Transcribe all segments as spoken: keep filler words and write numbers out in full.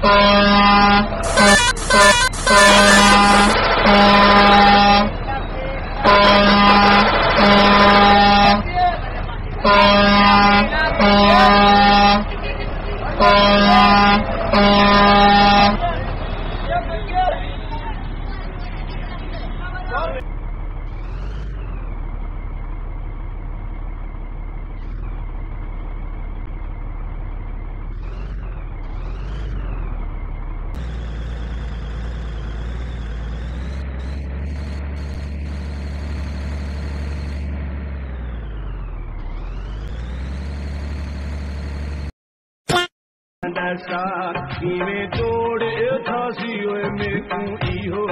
इवें तोड़ थासी ओए मेरे को इहो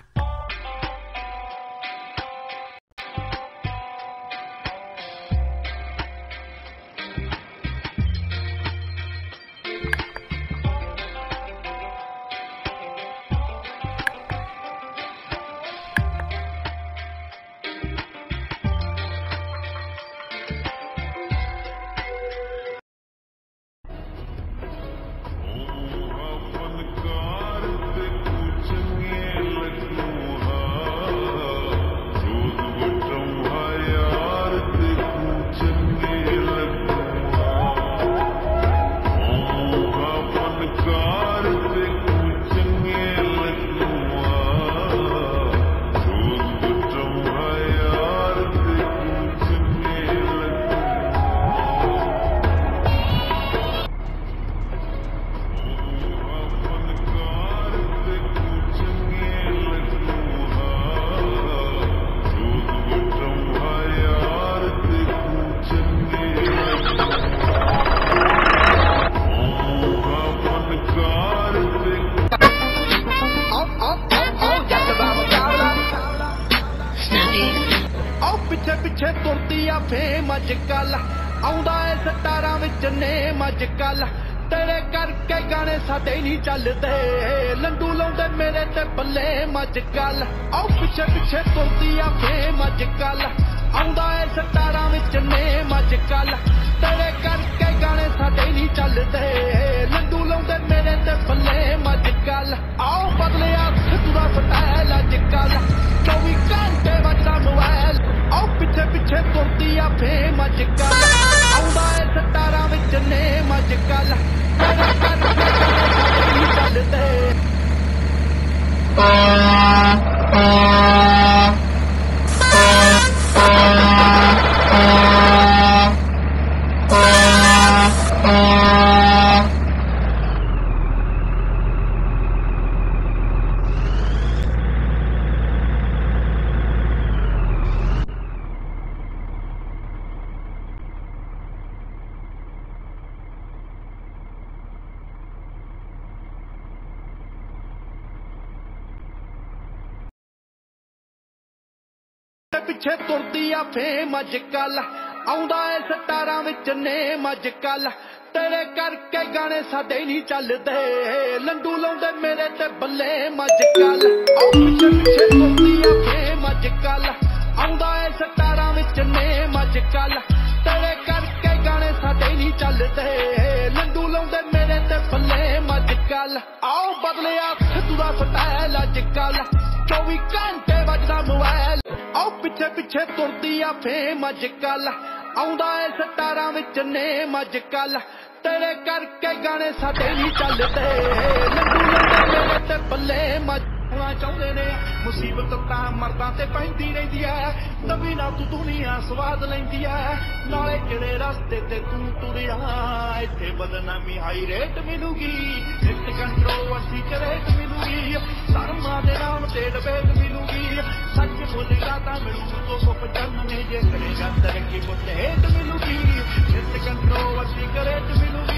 पिछे तुरती आ फेम अजकल आउंदा है सतारां विच नेम अजकल तेरे करके गाने साडे नहीं चलदे लंडू लाउंदे मेरे ते बल्ले अजकल आओ पिछे पिछे तुरती आ फेम अजकल आउंदा है सतारां विच नेम अजकल तेरे करके गाने साडे नहीं चलदे लंडू लाउंदे मेरे ते बल्ले अजकल आओ बदलिया सिद्धू दा स्टाइल अजकल चौबी घंटे वजदा मोबाइल आओ पिछे पिछे तुरती आ फेम अजकल आउंदा है सतारां विच नेम अजकल तेरे करके गाने साडे नहीं पिछे तुरती आ फेम अजकल आउंदा है सतारां विच नेम अजकल तेरे करके गाने साडे नहीं चलदे लंडू लाउंदे मेरे ते बल्ले अजकल आओ पिछे पिछे तुरती आ फेम अजकल आउंदा है सतारां विच नेम अजकल तेरे करके गाने साडे नहीं चलदे लंडू लाउंदे मेरे ते बल्ले अजकल आओ बदलिया सिद्धू दा स्टाइल अजकल चौबी घंटे वजदा मोबाइल आओ पिछे पिछे तुरती आ फेम अजकल आउंदा है सतारां विच नेम अजकल तेरे करके गाने साडे नहीं चलदे लंडू लाउंदे मेरे ते बल्ले मजूआ चाहुंदे ने मुसीबत तां मर्दां ते पैंदी रहिंदी ऐ नवीं ना तू दुनिया स्वाद लैंदी ऐ नाले किहड़े रस्ते ते तू तुरिया इत्थे बदनामी हाई रेट मिलूगी इस कंट्रोवर्सी च रेट मिलूगी धर्मां दे नाम ते डिबेट मिलूगी सच बोलेगा तां मिलू दो सौ पचानवे जे करेगा तरक्की मुझे हेट मिलूगी इस कंट्रोवर्सी च रेट मिलूगी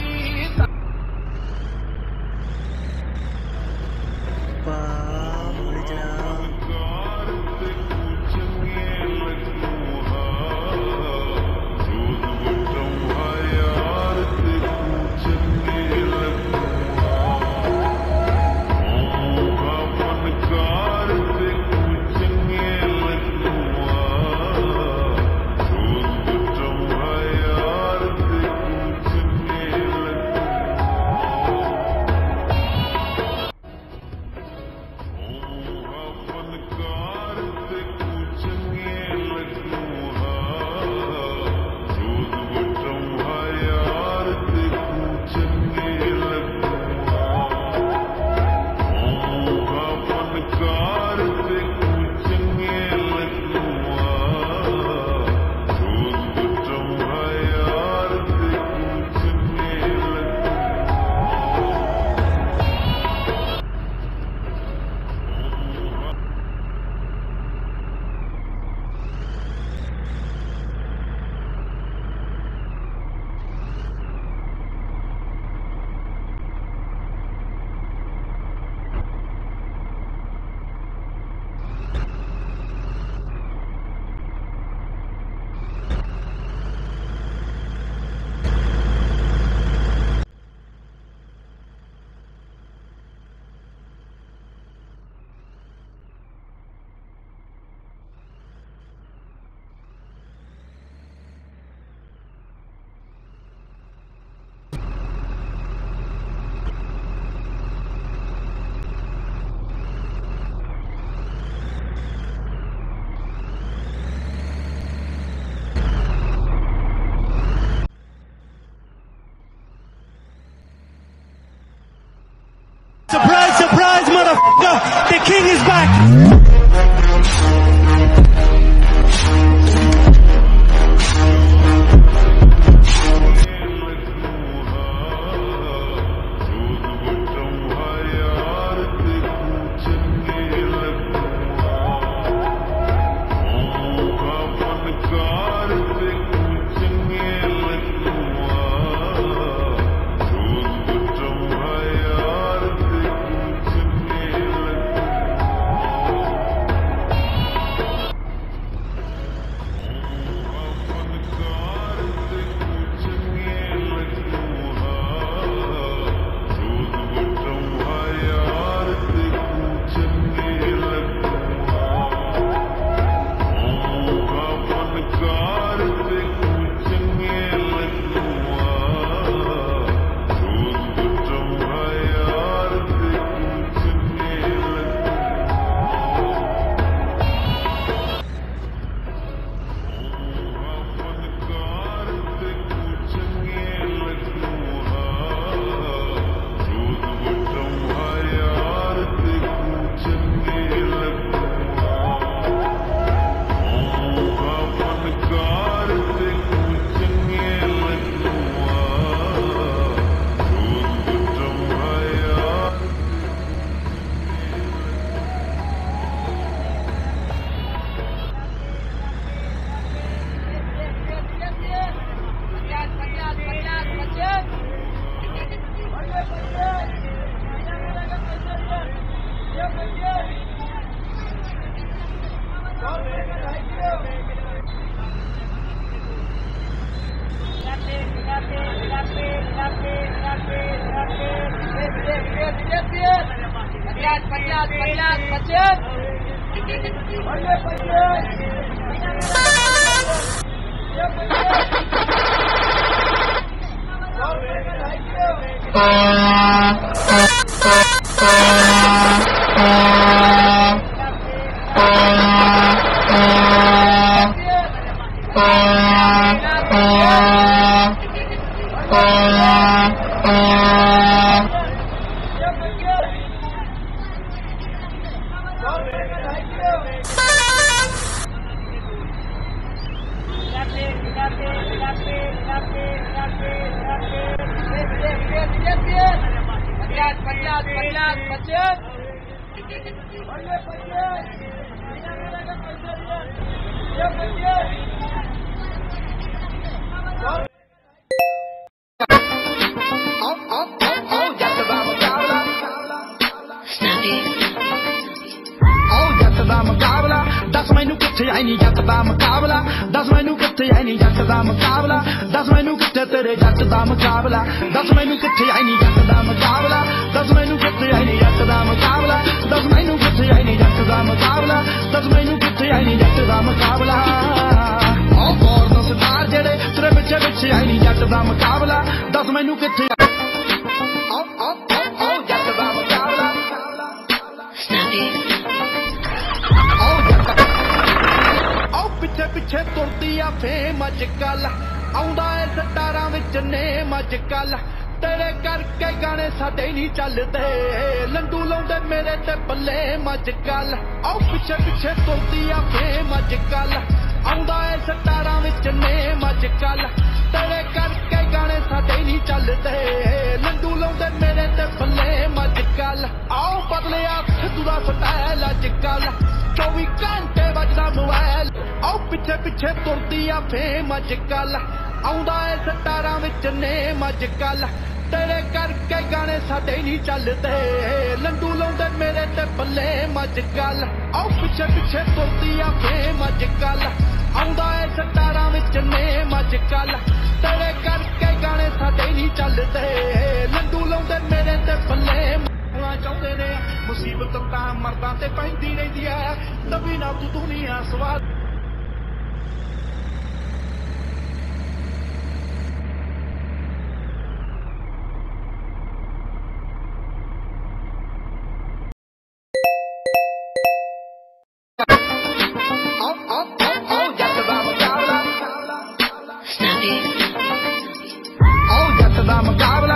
ਦਾ ਮੁਕਾਬਲਾ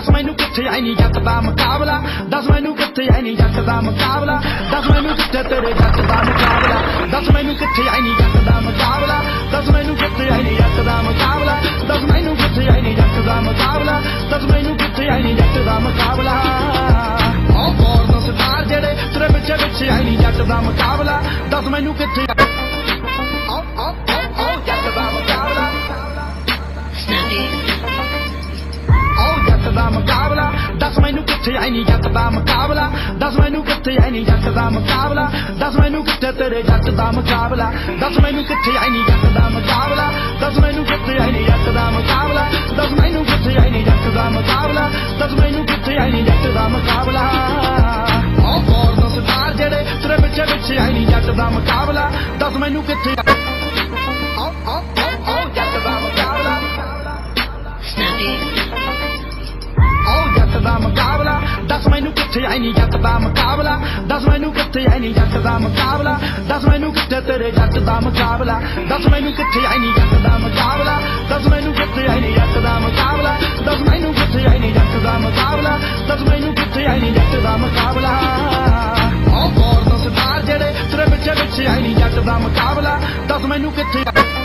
दस मैनू किथे आई नी जट दा मुकाबला दस मैनू किथे आई नी जट दा मुकाबला दस मैनू किथे तेरे जट दा मुकाबला दस मैनू किथे आई नी जट दा मुकाबला दस मैनू किथे आई नी जट दा मुकाबला दस मैनू किथे आई नी जट दा मुकाबला दस मैनू किथे आई नी जट दा मुकाबला ओ गौर दा सरदार जेड़े तेरे पिछे पिछे आई नी जट दा मुकाबला दस मैनू किथे ओ ओ ओ जट दा मुकाबला ओ जट दा मुकाबला दस मैनू किथे आई नी जट दा मुकाबला दस मैनू किथे आई नी जट दा मुकाबला दस मैनू किथे तेरे जट दा मुकाबला दस मैनू किथे आई नी जट दा मुकाबला दस मैनू किथे आई नी जट दा मुकाबला दस मैनू किथे आई नी जट दा मुकाबला दस मैनू किथे आई नी जट दा मुकाबला ओ गौर दा सरदार जेड़े तेरे पिछे पिछे आई नी जट दा मुकाबला दस मैनू किथे ओ ओ ओ जट दा मुकाबला ओ जट दा मुकाबला दस मैनू किथे आई नी जट दा मुकाबला दस मैनू किथे आई नी जट दा मुकाबला दस मैनू किथे तेरे जट दा मुकाबला दस मैनू किथे आई नी जट दा मुकाबला दस मैनू किथे आई नी जट दा मुकाबला दस मैनू किथे आई नी जट दा मुकाबला दस मैनू किथे आई नी जट दा मुकाबला ओ गौर दा सरदार जेड़े तेरे पिछे पिछे आई नी जट दा मुकाबला दस मैनू किथे